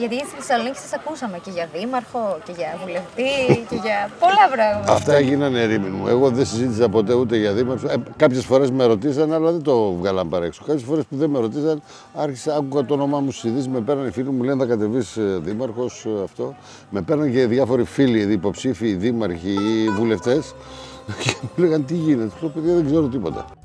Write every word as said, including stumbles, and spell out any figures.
Γιατί στη Θεσσαλονίκη σας ακούσαμε και για δήμαρχο και για βουλευτή και για πολλά πράγματα. Αυτά έγιναν ερήμην μου. Εγώ δεν συζήτησα ποτέ ούτε για δήμαρχο. Ε, κάποιες φορές με ρωτήσαν, αλλά δεν το βγάλαν παρέξω. Κάποιες φορές που δεν με ρωτήσαν, άρχισα, άκουγα το όνομά μου στις ειδήσεις, με παίρναν οι φίλοι μου, λένε θα κατεβείς δήμαρχος αυτό. Με παίρναν και διάφοροι φίλοι, υποψήφοι, δήμαρχοι ή βουλευτές και μου λέγανε τι γίνεται. Λέω παιδιά δεν ξέρω τίποτα.